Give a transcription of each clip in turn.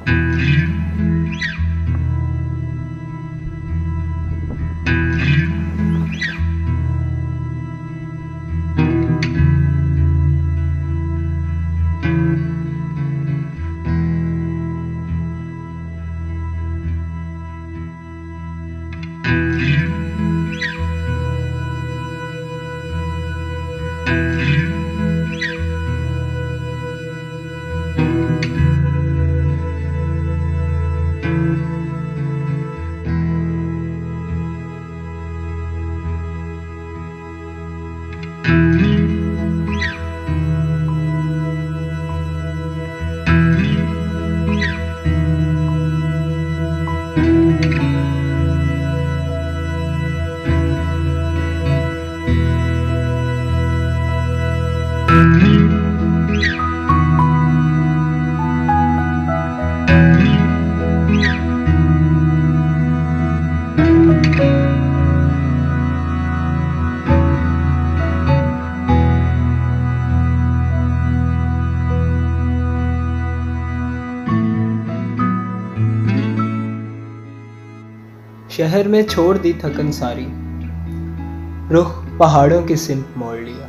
शहर में छोड़ दी थकन सारी, रुख पहाड़ों की सिमत मोड़ लिया।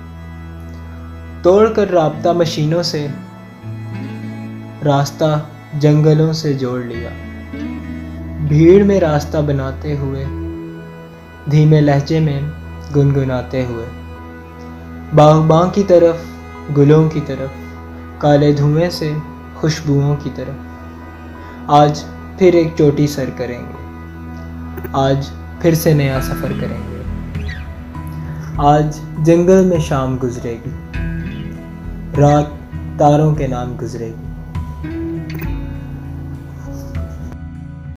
तोड़कर राब्ता मशीनों से, रास्ता जंगलों से जोड़ लिया। भीड़ में रास्ता बनाते हुए, धीमे लहजे में गुनगुनाते हुए, बागबां की तरफ, गुलों की तरफ, काले धुएं से खुशबुओं की तरफ। आज फिर एक चोटी सर करेंगे, आज फिर से नया सफ़र करेंगे। आज जंगल में शाम गुजरेगी, रात तारों के नाम गुजरेगी।